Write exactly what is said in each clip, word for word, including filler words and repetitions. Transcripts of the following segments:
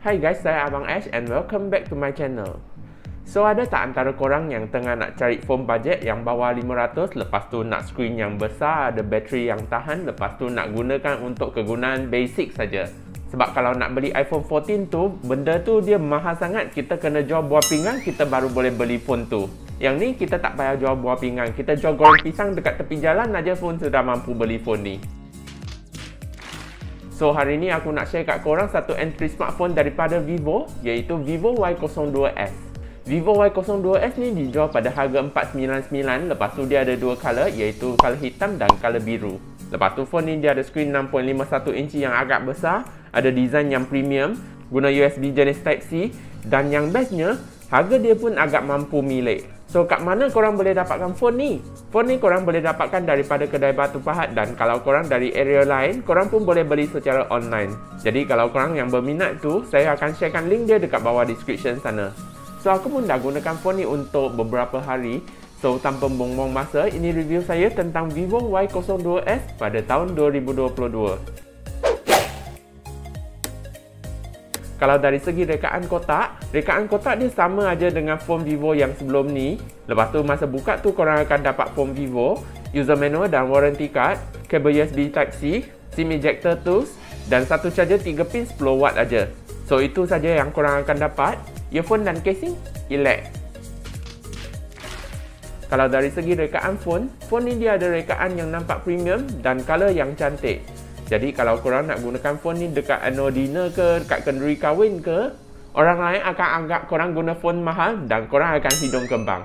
Hai guys, saya Abang Ash and welcome back to my channel. So, ada tak antara korang yang tengah nak cari phone budget yang bawah lima ratus, lepas tu nak screen yang besar, ada bateri yang tahan, lepas tu nak gunakan untuk kegunaan basic saja? Sebab kalau nak beli iPhone empat belas tu, benda tu dia mahal sangat. Kita kena jual buah pinggang, kita baru boleh beli phone tu. Yang ni kita tak payah jual buah pinggang, kita jual goreng pisang dekat tepi jalan aja pun sudah mampu beli phone ni. So, hari ni aku nak share kat korang satu entry smartphone daripada Vivo, iaitu Vivo Y kosong dua S. Vivo Y kosong dua S ni dijual pada harga empat ratus sembilan puluh sembilan. Lepas tu dia ada dua color, iaitu color hitam dan color biru. Lepas tu phone ni dia ada screen enam perpuluhan lima satu inci yang agak besar, ada design yang premium, guna U S B jenis Type C, dan yang bestnya, harga dia pun agak mampu milik. So, kat mana korang boleh dapatkan phone ni? Phone ni korang boleh dapatkan daripada kedai batu pahat, dan kalau korang dari area lain, korang pun boleh beli secara online. Jadi, kalau korang yang berminat tu, saya akan sharekan link dia dekat bawah description sana. So, aku pun dah gunakan phone ni untuk beberapa hari. So, tanpa buang-buang masa, ini review saya tentang Vivo Y kosong dua S pada tahun dua ribu dua puluh dua. Kalau dari segi rekaan kotak, rekaan kotak dia sama aja dengan phone Vivo yang sebelum ni. Lepas tu masa buka tu korang akan dapat phone Vivo, user manual dan warranty card, kabel U S B Type C, SIM ejector tools, dan satu charger tiga pin sepuluh watt aja. So itu saja yang korang akan dapat. Earphone dan casing, elek. Kalau dari segi rekaan phone, phone ni dia ada rekaan yang nampak premium dan color yang cantik. Jadi kalau korang nak gunakan phone ni dekat annual dinner ke, dekat kenduri kahwin ke, orang lain akan anggap korang guna phone mahal dan korang akan hidung kembang.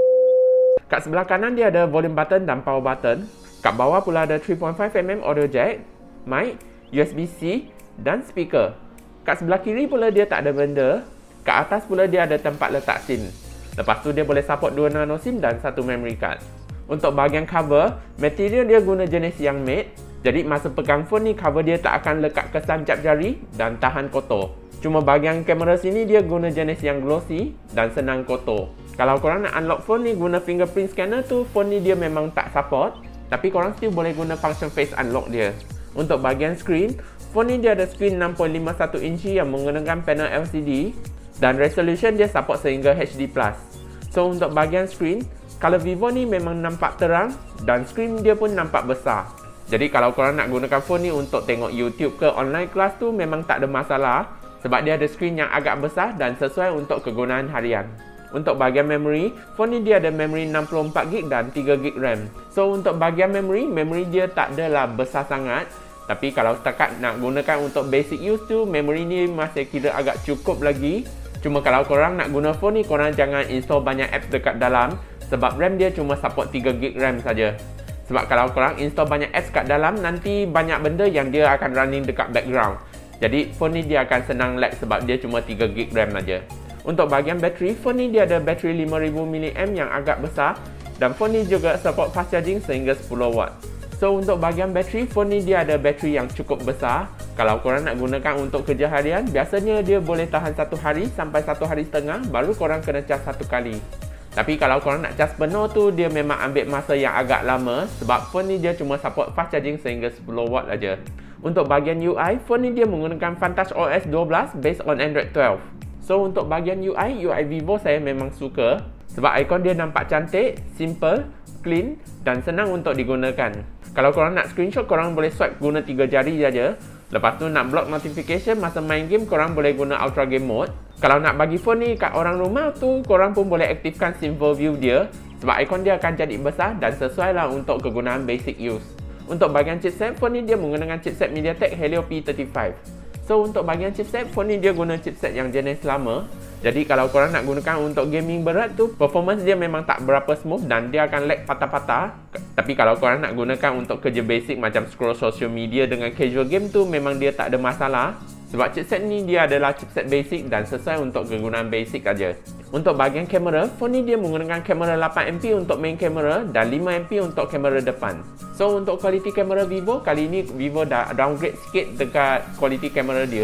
Kat sebelah kanan dia ada volume button dan power button. Kat bawah pula ada three point five millimeter audio jack, mic, U S B C dan speaker. Kat sebelah kiri pula dia tak ada benda. Kat atas pula dia ada tempat letak SIM. Lepas tu dia boleh support dua nano SIM dan satu memory card. Untuk bahagian cover, material dia guna jenis yang matte. Jadi masa pegang phone ni, cover dia tak akan lekat kesan jap jari dan tahan kotor. Cuma bahagian kamera sini dia guna jenis yang glossy dan senang kotor. Kalau korang nak unlock phone ni guna fingerprint scanner tu, phone ni dia memang tak support. Tapi korang still boleh guna function face unlock dia. Untuk bahagian screen, phone ni dia ada screen enam perpuluhan lima satu inci yang menggunakan panel L C D. Dan resolution dia support sehingga H D plus. So untuk bahagian screen, color Vivo ni memang nampak terang dan screen dia pun nampak besar. Jadi kalau korang nak gunakan phone ni untuk tengok YouTube ke online class tu memang tak ada masalah, sebab dia ada screen yang agak besar dan sesuai untuk kegunaan harian. Untuk bahagian memory, phone ni dia ada memory enam puluh empat gig dan tiga gig RAM. So untuk bahagian memory, memory dia tak adalah besar sangat. Tapi kalau setakat nak gunakan untuk basic use tu, memory ni masih kira agak cukup lagi. Cuma kalau korang nak guna phone ni, korang jangan install banyak apps dekat dalam, sebab RAM dia cuma support tiga gig RAM saja. Sebab kalau korang install banyak apps kat dalam, nanti banyak benda yang dia akan running dekat background. Jadi phone ni dia akan senang lag sebab dia cuma tiga gig RAM aja. Untuk bahagian bateri, phone ni dia ada bateri lima ribu miliampere yang agak besar. Dan phone ni juga support fast charging sehingga sepuluh watt. So untuk bahagian bateri, phone ni dia ada bateri yang cukup besar. Kalau korang nak gunakan untuk kerja harian, biasanya dia boleh tahan satu hari sampai satu hari setengah, baru korang kena cas satu kali. Tapi kalau korang nak cas penuh tu, dia memang ambil masa yang agak lama sebab phone ni dia cuma support fast charging sehingga sepuluh watt aja. Untuk bahagian U I, phone ni dia menggunakan Vantage O S dua belas based on Android twelve. So untuk bahagian U I, U I Vivo saya memang suka sebab ikon dia nampak cantik, simple, clean dan senang untuk digunakan. Kalau korang nak screenshot, korang boleh swipe guna tiga jari saja. Lepas tu nak block notification masa main game, korang boleh guna Ultra Game Mode. Kalau nak bagi phone ni kat orang rumah tu, korang pun boleh aktifkan Simple View dia sebab ikon dia akan jadi besar dan sesuai lah untuk kegunaan basic use. Untuk bahagian chipset, phone ni dia menggunakan chipset MediaTek Helio P tiga puluh lima. So untuk bahagian chipset, phone ni dia guna chipset yang jenis lama. Jadi kalau korang nak gunakan untuk gaming berat tu, performance dia memang tak berapa smooth dan dia akan lag patah-patah. Tapi kalau korang nak gunakan untuk kerja basic macam scroll social media dengan casual game tu, memang dia tak ada masalah. Sebab chipset ni dia adalah chipset basic dan sesuai untuk kegunaan basic aja. Untuk bahagian kamera, phone ni dia menggunakan kamera lapan megapiksil untuk main kamera dan lima megapiksil untuk kamera depan. So untuk kualiti kamera Vivo, kali ni Vivo dah downgrade sikit dekat kualiti kamera dia.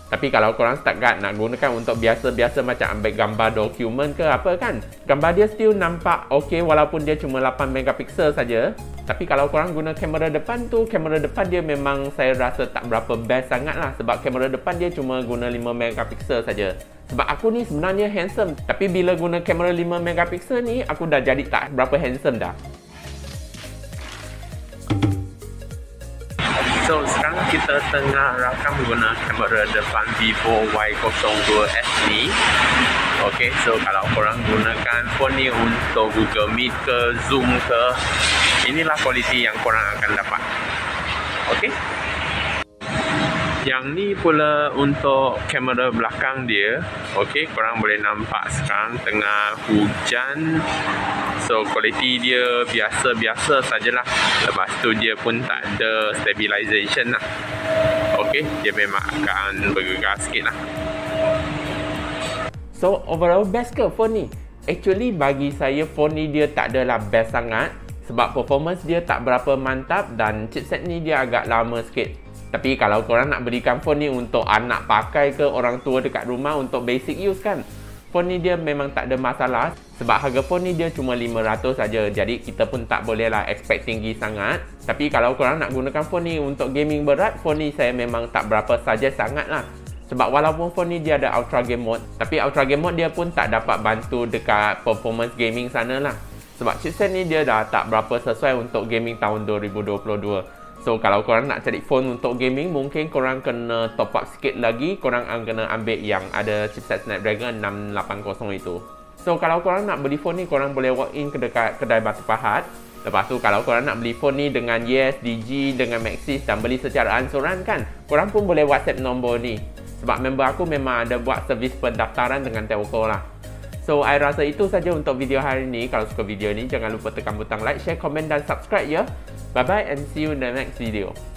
Tapi kalau korang setakat nak gunakan untuk biasa-biasa macam ambil gambar dokumen ke apa kan, gambar dia still nampak okey walaupun dia cuma lapan megapiksel saja. Tapi kalau korang guna kamera depan tu, kamera depan dia memang saya rasa tak berapa best sangat lah. Sebab kamera depan dia cuma guna lima megapiksel saja. Sebab aku ni sebenarnya handsome, tapi bila guna kamera lima megapiksel ni, aku dah jadi tak berapa handsome dah. So, sekarang kita tengah rakam guna kamera depan Vivo Y nol dua S ni. Ok, so kalau korang gunakan phone ni untuk Google Meet ke, Zoom ke, inilah kualiti yang korang akan dapat. Ok. Yang ni pula untuk kamera belakang dia. Ok, korang boleh nampak sekarang tengah hujan. So, kualiti dia biasa-biasa sajalah. Lepas tu dia pun tak ada stabilization lah. Ok, dia memang akan bergegar sikit lah. So, overall best ke phone ni? Actually, bagi saya phone ni dia tak adalah best sangat. Sebab performance dia tak berapa mantap dan chipset ni dia agak lama sikit. Tapi kalau korang nak belikan phone ni untuk anak pakai ke, orang tua dekat rumah untuk basic use kan, phone ni dia memang tak ada masalah. Sebab harga phone ni dia cuma lima ratus saja. Jadi kita pun tak boleh lah expect tinggi sangat. Tapi kalau korang nak gunakan phone ni untuk gaming berat, phone ni saya memang tak berapa suggest sangat lah. Sebab walaupun phone ni dia ada Ultra Game Mode, tapi Ultra Game Mode dia pun tak dapat bantu dekat performance gaming sana lah. Sebab chipset ni dia dah tak berapa sesuai untuk gaming tahun dua ribu dua puluh dua. So, kalau korang nak cari phone untuk gaming, mungkin korang kena top up sikit lagi. Korang akan kena ambil yang ada chipset Snapdragon enam lapan kosong itu. So, kalau korang nak beli phone ni, korang boleh walk in ke dekat kedai Batu Pahat. Lepas tu, kalau korang nak beli phone ni dengan Yes, D G, dengan Maxis dan beli secara ansuran kan, korang pun boleh WhatsApp nombor ni. Sebab member aku memang ada buat servis pendaftaran dengan telco lah. So, I rasa itu saja untuk video hari ini. Kalau suka video ni, jangan lupa tekan butang like, share, komen dan subscribe ya. Bye-bye and see you in the next video.